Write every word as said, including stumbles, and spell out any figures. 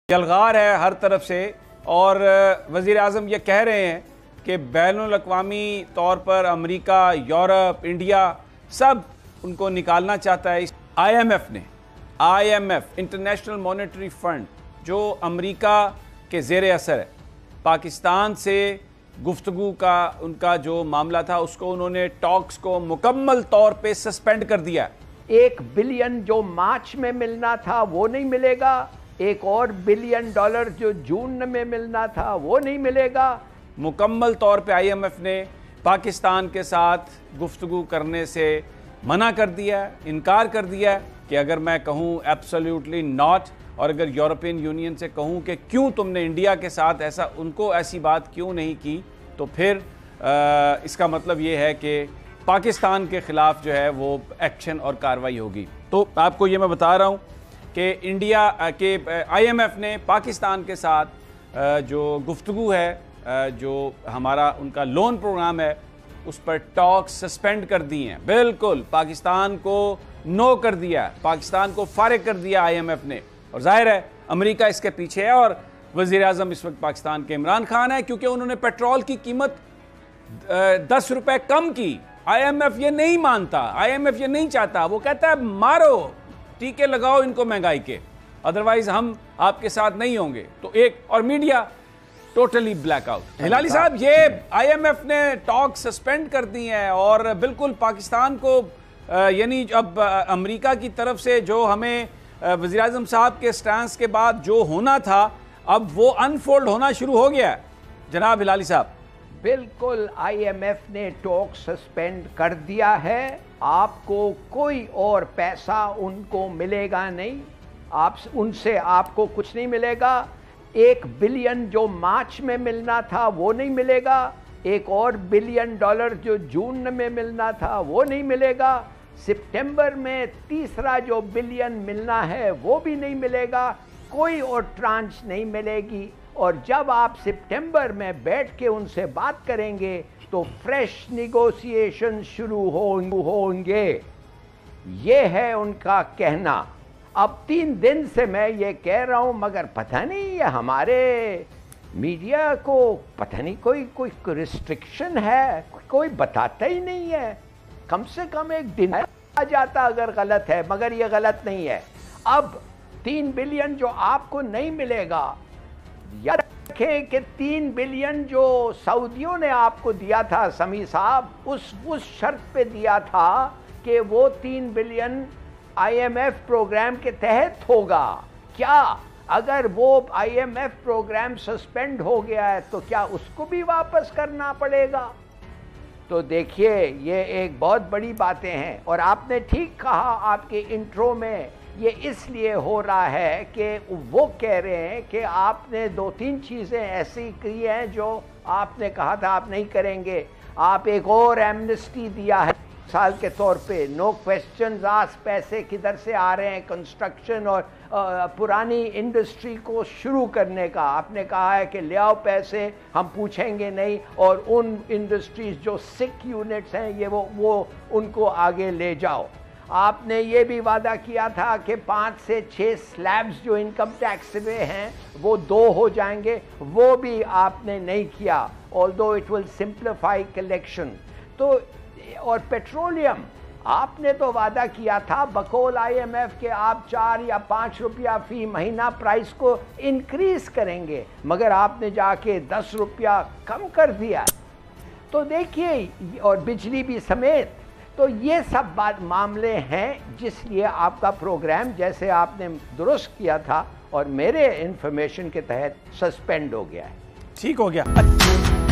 यलगार है हर तरफ से और वज़ीर आज़म ये कह रहे हैं कि बैनुल अक़वामी तौर पर अमेरिका, यूरोप, इंडिया सब उनको निकालना चाहता है। आई एम एफ ने I M F international monetary fund जो अमेरिका के ज़ेर असर है, पाकिस्तान से गुफ्तगू का उनका जो मामला था उसको उन्होंने टॉक्स को मुकम्मल तौर पे सस्पेंड कर दिया। एक बिलियन जो मार्च में मिलना था वो नहीं मिलेगा, एक और बिलियन डॉलर जो जून में मिलना था वो नहीं मिलेगा। मुकम्मल तौर पे आई एम एफ ने पाकिस्तान के साथ गुफ्तगू करने से मना कर दिया, इनकार कर दिया कि अगर मैं कहूँ एब्सोल्युटली नॉट, और अगर यूरोपियन यूनियन से कहूँ कि क्यों तुमने इंडिया के साथ ऐसा उनको ऐसी बात क्यों नहीं की, तो फिर आ, इसका मतलब ये है कि पाकिस्तान के ख़िलाफ़ जो है वो एक्शन और कार्रवाई होगी। तो आपको ये मैं बता रहा हूँ कि इंडिया के आई एम एफ ने पाकिस्तान के साथ जो गुफ्तगू है, जो हमारा उनका लोन प्रोग्राम है, उस पर टॉक सस्पेंड कर दिए हैं। बिल्कुल पाकिस्तान को नो कर दिया, पाकिस्तान को फारिग कर दिया आई एम एफ ने। और जाहिर है अमेरिका इसके पीछे है और वज़ीर आज़म इस वक्त पाकिस्तान के इमरान खान है, क्योंकि उन्होंने पेट्रोल की कीमत दस रुपये कम की। आई एम एफ ये नहीं मानता, आई एम एफ ये नहीं चाहता, वो कहता है मारो, टीके लगाओ इनको महंगाई के, अदरवाइज हम आपके साथ नहीं होंगे। तो एक और मीडिया टोटली ब्लैकआउट। हिलाली साहब, ये आई एम एफ ने टॉक सस्पेंड कर दी हैं और बिल्कुल पाकिस्तान को यानी अब अमेरिका की तरफ से जो हमें वज़ीर आज़म साहब के स्टैंस के बाद जो होना था अब वो अनफोल्ड होना शुरू हो गया है। जनाब हिलाली साहब, बिल्कुल आई एम एफ ने टॉक सस्पेंड कर दिया है। आपको कोई और पैसा उनको मिलेगा नहीं, आप उनसे आपको कुछ नहीं मिलेगा। एक बिलियन जो मार्च में मिलना था वो नहीं मिलेगा, एक और बिलियन डॉलर जो जून में मिलना था वो नहीं मिलेगा। सितंबर में तीसरा जो बिलियन मिलना है वो भी नहीं मिलेगा, कोई और ट्रांच नहीं मिलेगी। और जब आप सितंबर में बैठ के उनसे बात करेंगे तो फ्रेश निगोशिएशन शुरू होंगे, ये है उनका कहना। अब तीन दिन से मैं ये कह रहा हूँ, मगर पता नहीं ये हमारे मीडिया को पता नहीं कोई कोई रिस्ट्रिक्शन है, कोई बताता ही नहीं है। कम से कम एक दिन आ जाता अगर गलत है, मगर ये गलत नहीं है। अब तीन बिलियन जो आपको नहीं मिलेगा, याद रखें कि तीन बिलियन जो सऊदियों ने आपको दिया था समी साहब, उस उस शर्त पे दिया था कि वो तीन billion I M F program के तहत होगा। क्या अगर वो I M F program suspend हो गया है तो क्या उसको भी वापस करना पड़ेगा? तो देखिए ये एक बहुत बड़ी बातें हैं। और आपने ठीक कहा आपके इंट्रो में, ये इसलिए हो रहा है कि वो कह रहे हैं कि आपने दो तीन चीज़ें ऐसी की हैं जो आपने कहा था आप नहीं करेंगे। आप एक और एमनेस्टी दिया है साल के तौर पे, नो क्वेश्चन आस्क्ड, पैसे किधर से आ रहे हैं कंस्ट्रक्शन और आ, पुरानी इंडस्ट्री को शुरू करने का। आपने कहा है कि ले आओ पैसे, हम पूछेंगे नहीं, और उन इंडस्ट्रीज जो सिक यूनिट्स हैं ये वो वो उनको आगे ले जाओ। आपने ये भी वादा किया था कि पाँच से छः स्लैब्स जो इनकम टैक्स में हैं वो दो हो जाएंगे, वो भी आपने नहीं किया, although it will simplify collection. तो और पेट्रोलियम, आपने तो वादा किया था बकौल आई एम एफ के आप चार या पाँच रुपया फी महीना प्राइस को इंक्रीज करेंगे, मगर आपने जाके दस रुपया कम कर दिया। तो देखिए, और बिजली भी समेत। तो ये सब बात मामले हैं जिसलिए आपका प्रोग्राम, जैसे आपने दुरुस्त किया था और मेरे इंफॉर्मेशन के तहत, सस्पेंड हो गया है। ठीक हो गया।